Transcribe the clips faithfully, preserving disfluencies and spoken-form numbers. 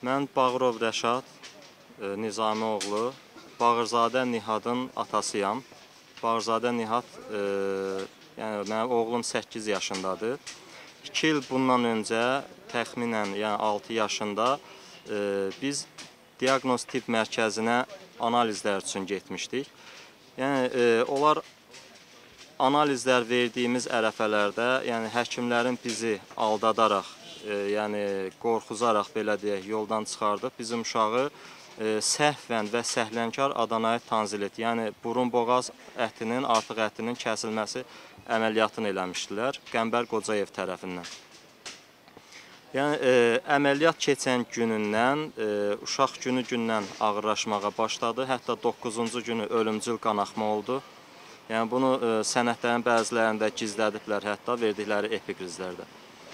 Mən Bağırov Rəşad Nizamioğlu, Bağırzadə Nihadın atasıyam. Bağırzadə Nihad, e, yəni mənim oğlum səkkiz yaşındadır. iki il bundan öncə, təxminən yəni altı yaşında e, biz Diaqnoz Tibb Mərkəzinə analizlər üçün getmişdik. Yəni e, onlar analizlər verdiyimiz ərəfələrdə, yəni həkimlərin bizi aldadaraq, e, yəni qorxuzaraq belə deyək, yoldan çıxardıb bizim uşağı e, səhvən və səhlənkar adanayit tanzilit, yəni burun-boğaz ətinin, artıq ətinin kəsilməsi əməliyyatını eləmişdilər Qəmbər Qocayev tərəfindən. Yəni e, əməliyyat keçən günündən e, uşaq günü-gündən ağırlaşmağa başladı. Hətta doqquzuncu günü ölümcül qanaxma oldu. Yəni bunu e, sənədlərin bəzilərində gizlədiblər, hətta verdikləri epikrizlərdə.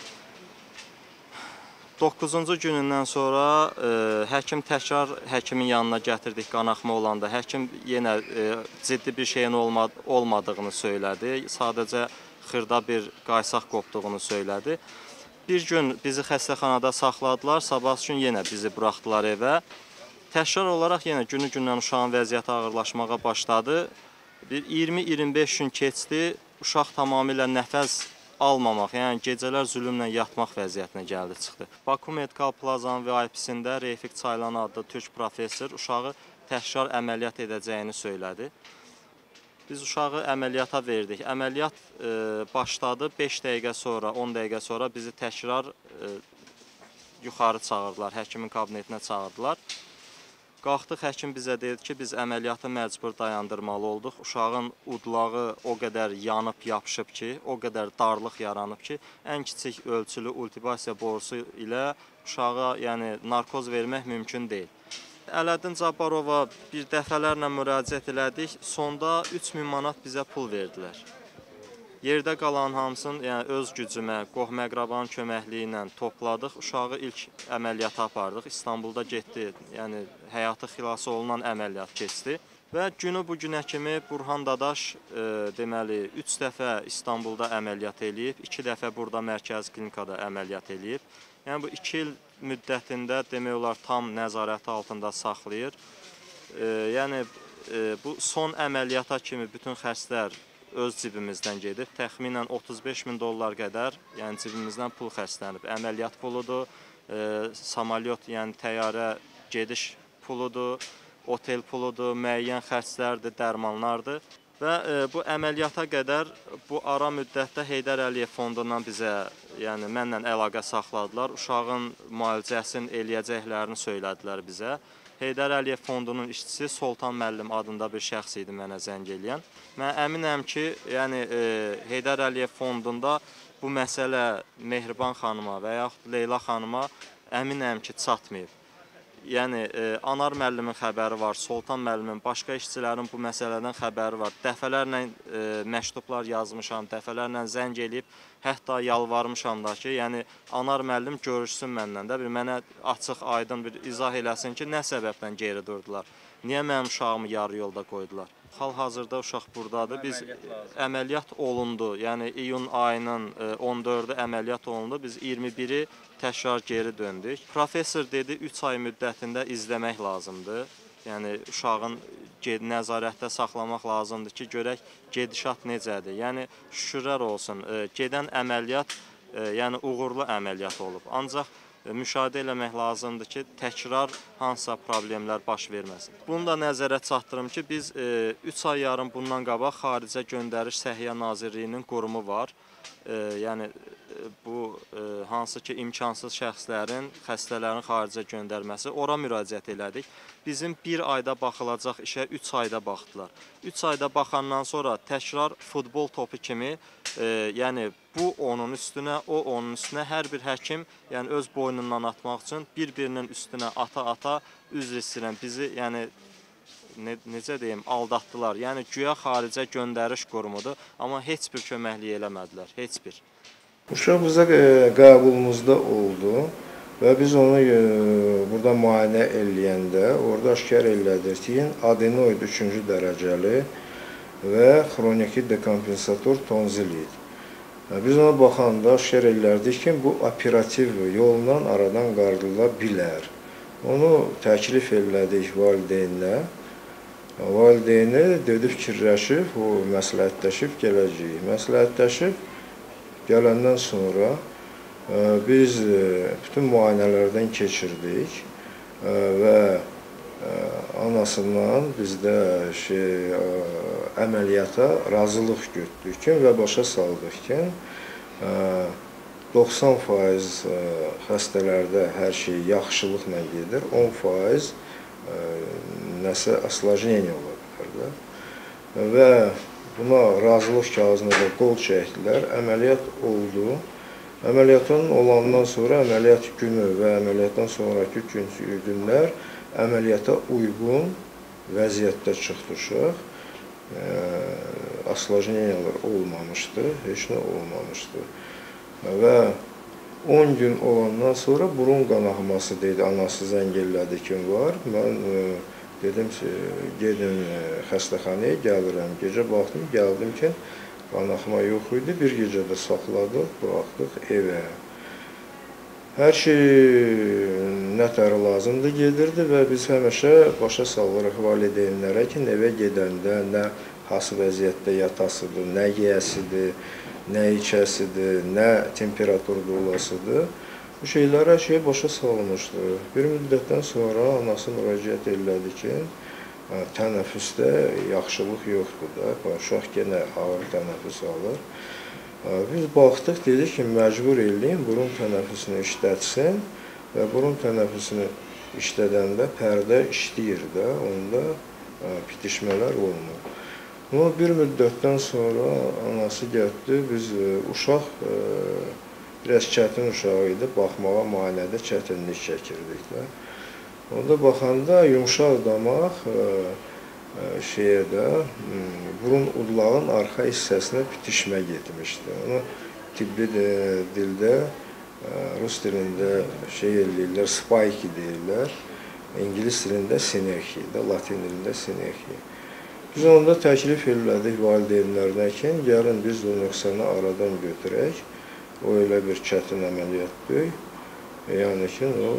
doqquzuncu günündən sonra e, həkim təkrar həkimin yanına gətirdik qanaxma olanda. Həkim yenə e, ciddi bir şeyin olmad olmadığını söylədi. Sadəcə xırda bir qaysaq qopduğunu söylədi. Bir gün bizi xəstəxanada saxladılar, sabah gün yenə bizi buraxdılar evə. Təkrar olaraq yenə günü-gündən uşağın vəziyyəti ağırlaşmağa başladı. Bir iyirmi iyirmi beş gün keçdi, uşaq tamamilə nəfəs almamaq, yəni gecələr zülümlə yatmaq vəziyyətinə gəldi, çıxdı. Baku Medikal Plazanın V I P-sində Reyfiq Çaylan adlı türk professor uşağı təkrar əməliyyat edəcəyini söylədi. Biz uşağı əməliyyata verdik. Əməliyyat e, başladı, beş dəqiqə sonra, on dəqiqə sonra bizi təkrar e, yuxarı çağırdılar, həkimin kabinetinə çağırdılar. Qalxdıq, həkim bizə dedi ki, biz əməliyyatı məcbur dayandırmalı olduq. Uşağın udlağı o qədər yanıb, yapışıb ki, o qədər darlıq yaranıb ki, ən kiçik ölçülü ultibasiya borusu ilə uşağa yəni, narkoz vermək mümkün deyil. Ələddin Cabbarova bir dəfələrlə müraciət elədik, sonda üç min manat bizə pul verdilər. Yerdə qalan hamısını yəni, öz gücümə, qohum-əqrabanın köməkliyi ilə topladıq. Uşağı ilk əməliyyata apardıq. İstanbulda getdi, yəni həyatı xilası olunan əməliyyat keçdi. Və günü bu günə kimi Burhan Dadaş e, deməli, üç dəfə İstanbulda əməliyyat eləyib, iki dəfə burada mərkəzi klinikada əməliyyat eləyib. Yəni bu iki il müddətində demək olar tam nəzarəti altında saxlayır. E, yəni e, bu son əməliyyata kimi bütün xərclər öz cibimizdən gedib. Təxminən otuz beş min dollar qədər yəni cibimizdən pul xərclənib. Əməliyyat puludur, e, samalyot yəni təyyarə gediş puludur, otel puludur, müəyyən xərclərdir, dərmanlardır. Və e, bu əməliyyata qədər bu ara müddətdə Heydər Əliyev fondundan bizə, yəni mənlə əlaqə saxladılar. Uşağın müalicəsini eləyəcəklərini söylədilər bizə. Heydər Əliyev fondunun işçisi Soltan müəllim adında bir şəxs idi mənə zəng eləyən. Mən əminəm ki, yəni e, Heydər Əliyev fondunda bu məsələ Mehriban xanıma və yaxud Leyla xanıma əminəm ki, çatmayıb. Yəni e, Anar müəllimin xəbəri var, Soltan müəllimin, başqa işçilərin bu məsələdən xəbəri var. Dəfələrlə e, məktublar yazmışam, dəfələrlə zəng eləyib, hətta yalvarmışam da ki, yəni Anar müəllim görüşsün məndən də, bir mənə açıq, aydın bir izah eləsin ki, nə səbəbdən geri durdular, niyə mənim uşağımı yarı yolda qoydular. Hal-hazırda uşaq buradadır, biz əməliyyat olundu, yəni iyun ayının on dördü əməliyyat olundu, biz iyirmi biri təkrar geri döndük. Professor dedi, üç ay müddətində izləmək lazımdır, yəni uşağın nəzarətdə saxlamaq lazımdır ki, görək gedişat necədir. Yəni şükürlər olsun, gedən əməliyyat yəni uğurlu əməliyyat olub. Ancaq müşahidə eləmək lazımdır ki, təkrar hansısa problemlər baş verməsin. Bunu da nəzərə çatdırım ki, biz üç ay yarım bundan qabaq xaricə göndəriş Səhiyyə Nazirliyinin qurumu var. Yəni bu hansı ki imkansız şəxslərin, xəstələrin xaricə göndərməsi, ora müraciət elədik. Bizim bir ayda baxılacaq işə üç ayda baxdılar. üç ayda baxandan sonra təkrar futbol topu kimi, e, yəni bu onun üstünə, o onun üstünə hər bir həkim yəni öz boynundan atmaq üçün bir-birinin üstünə ata-ata üzr istəyirəm bizi, yəni ne, necə deyim, aldatdılar. Yəni güya xaricə göndəriş qurumudur, amma heç bir köməklik eləmədilər, heç bir. Uşaq bizə qəbulumuzda oldu və biz onu e, burada müayinə eləyəndə orada aşkar elədir ki, adenoid üçüncü dərəcəli və xroniki dekompensator tonzil idi. Biz ona baxanda aşkar elədik ki, bu operativ yolla aradan qaldırıla bilər. Onu təklif elədik valideyninə. Valideyni dedi fikirləşib, o məsləhətləşib gələcəyik. Məsləhətləşib gələndən sonra biz bütün müayinələrdən keçirdik və anasından bizdə şey, əməliyyata razılıq götürdük ki və başa saldıq ki, doxsan faiz xəstələrdə hər şey yaxşılıqla gedir, on faiz nəsə asложнение ola bilər. Və buna razılıq kağızına da qol çəkdilər, əməliyyat oldu. Əməliyyatın olandan sonra əməliyyat günü və əməliyyatdan sonraki günlər əməliyyata uyğun vəziyyətdə çıxdı uşaq. Asложнениyalar olmamışdı, heç nə olmamışdı. Və on gün olandan sonra burun qanaxması dedi, anası zəng elədi ki var. Mən dedim ki, gedin xəstəxanaya gəlirəm. Gecə baxdım, gəldim ki, qanaxma yox idi. Bir gecədə saxladıq, buraxdıq evə. Hər şey nətər lazımdır gedirdi və biz həmişə başa salırıq valideynlərə ki, evə gedəndə nə hansı vəziyyətdə yatasıdır, nə yeyəsidir, nə içəsidir, nə temperaturda olasıdır. Bu şeylər hər şey başa salınmışdı. Bir müddətdən sonra anası müraciət elədi ki, tənəffüsdə yaxşılıq yoxdur da, uşaq yenə ağır tənəffüs alır. Biz baxdıq, dedik ki, məcbur eləyin, burun tənəffüsünü işlətsin və burun tənəffüsünü işlədəndə pərdə işləyir də, onda bitişmələr olmur. Amma bir müddətdən sonra anası getdi, biz uşaq biraz çətin uşaq idi, baxmağa, müayinədə çətinlik çəkirdik də. Onda baxanda yumşaq damaq şeyə də, burun udlağın arxa hissəsinə bitişmə getmişdi. Onu tibbi dildə, rus dilində şey eləyirlər, spike deyirlər, İngilis dilində sinerxi, latin dilində sinerxi. Biz onda təklif elədik valideynlərinə ki, gəlin biz o nöqsanı aradan götürək. O elə bir çətin əməliyyatdır. Yəni ki, o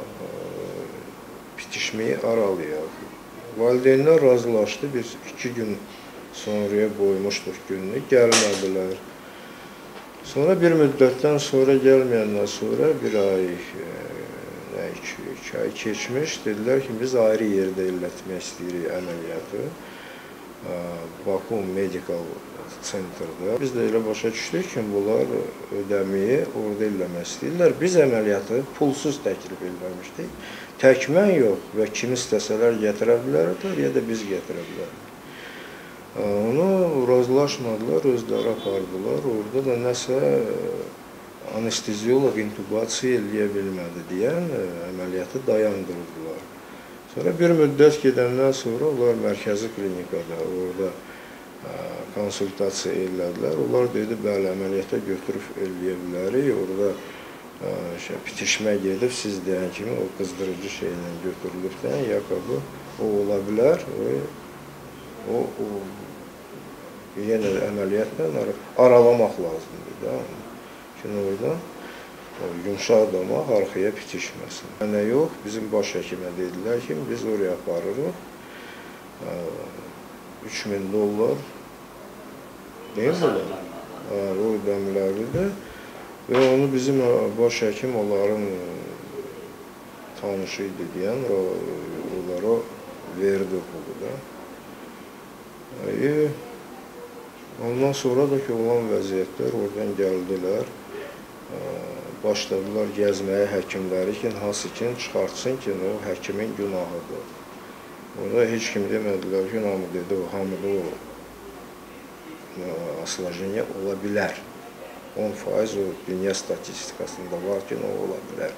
bitişməyi aralayaq. Valideynlər razılaşdı. Biz iki gün sonraya qoymuşduq gününü, gəlmədilər. Sonra bir müddətdən sonra gəlməyəndən sonra bir ay, iki ay keçmiş, dedilər ki, biz ayrı yerdə elətmək istəyirik əməliyyatı. Bakum Medical Center'da. Biz də elə başa düşdük ki, bunlar ödəməyi orada eləmək istəyirlər. Biz əməliyyatı pulsuz təklif eləmişdik. Tək mən yox və kim istəsələr gətirə bilərlər, ya da biz gətirə bilərlər. Onu razılaşmadılar, özləri apardılar. Orada da nəsə anesteziolog intubasiya eləyə bilmədi deyən əməliyyatı dayandırdılar. Sonra bir müddət gedəndən sonra onlar mərkəzi klinikada, orada konsultasiya elədilər. Onlar dedi, bəli, əməliyyata götürüb eləyə bilərik. Orada bitişmə gedib, siz deyən kimi o qızdırıcı şeylə götürülüb deyən, yakabı o ola bilər. O, yenə əməliyyatla aralamaq lazımdır da. Çünki orada yumşaq damaq arxaya bitişməsin. Mənə yox, bizim baş həkimə dedilər ki, biz oraya aparırıq. üç min dollar deyil mi? O ödəmləridir. Və onu bizim baş həkim onların tanışı idi deyən, onlara verdi pulu da. Ondan sonra da ki, olan vəziyyətlər oradan gəldilər. Başladılar gəzməyə həkimləri ki, hansı ki, çıxartsın ki, o həkimin günahıdır. Orada heç kim demədilər ki, hamı dedi, o hamıda o asложнение ola bilər. on faiz o dünya statistikasında var ki, o ola bilər.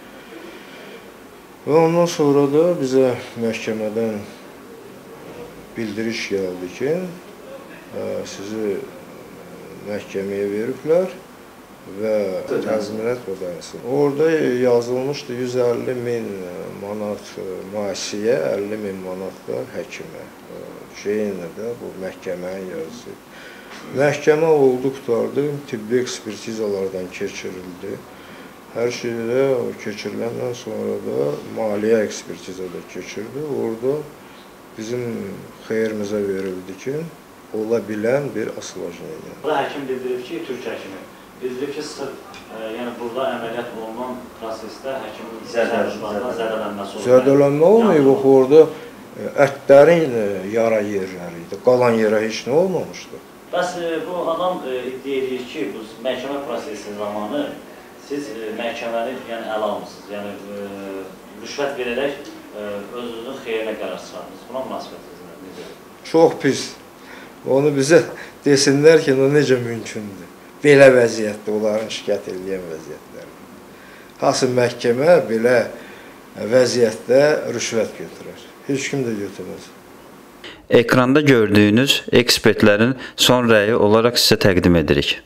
Və ondan sonra da bizə məhkəmədən bildiriş gəldi ki, sizi məhkəməyə veriblər və təzminat ödənsin. Orada yazılmışdı yüz əlli min manat müəssiyə, əlli min manat da həkimə. Şeyinlə də bu məhkəmənin yazısı. Məhkəmə oldu, qutardı, tibbi ekspertizalardan keçirildi. Hər şeydə keçiriləndən sonra da maliyyə ekspertiza da keçirdi. Orada bizim xeyrimizə verildi ki, ola bilən bir asılajneniya. Burada həkim bildirib ki, Türk həkimi bildirib ki, sırf e, yəni burada əməliyyat olunan prosesdə həkimin zədələnməsi zədələnməsi olur. Zədələnmə olmayıb, yəni, orada ətlərin yara yerləri idi. Qalan yerə heç nə olmamışdı. Bəs e, bu adam e, iddia edir ki, bu məhkəmə prosesi zamanı siz e, məhkəməni yəni, ələ almışsınız. Yəni e, rüşvət verərək e, özünüzün xeyrinə qərar çıxardınız. Buna münasibətiniz necə? Çox pis. Onu bizə desinlər ki, o necə mümkündür? Belə vəziyyətdə, onların şikayət edən vəziyyətlər. Hasıl məhkəmə belə vəziyyətdə rüşvət götürər. Heç kim də götürməz. Ekranda gördüyünüz ekspertlərin son rəyi olaraq sizə təqdim edirik.